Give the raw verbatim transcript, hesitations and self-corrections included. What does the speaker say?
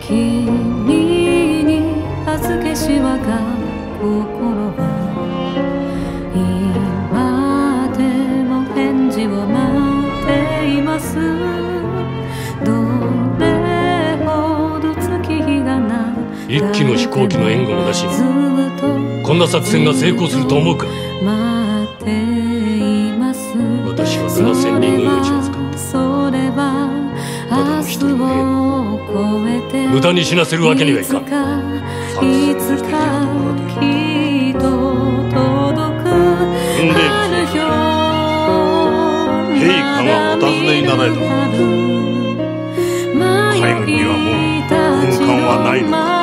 君に預けし我が心は今でも返事を待っています。どれほど月日がな一機の飛行機の援護もなしにこんな作戦が成功すると思うか。私はななせんにんの命を使ったただの一人の兵を無駄に死なせるわけにはいかん。 いつかきっと届くある日陛下がお尋ねになられた。海軍にはもう軍艦はないのか。